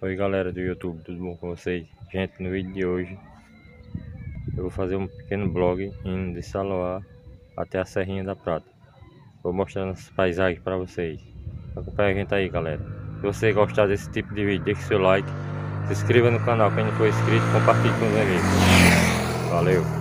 Oi galera do YouTube, tudo bom com vocês? Gente, no vídeo de hoje eu vou fazer um pequeno vlog indo de Saloá até a Serrinha da Prata. Vou mostrando as paisagens para vocês. Acompanha a gente aí, galera. Se você gostar desse tipo de vídeo, deixe seu like, se inscreva no canal quem não for inscrito, compartilhe com os amigos. Valeu!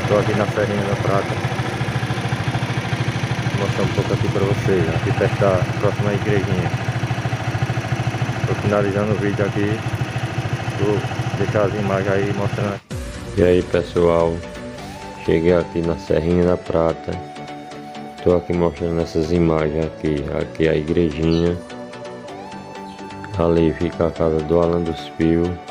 Estou aqui na Serrinha da Prata. Vou mostrar um pouco aqui para vocês, aqui perto da próxima igrejinha. Estou finalizando o vídeo aqui. Vou deixar as imagens aí mostrando. E aí pessoal, cheguei aqui na Serrinha da Prata. Estou aqui mostrando essas imagens aqui. Aqui é a igrejinha. Ali fica a casa do Alan dos Fios.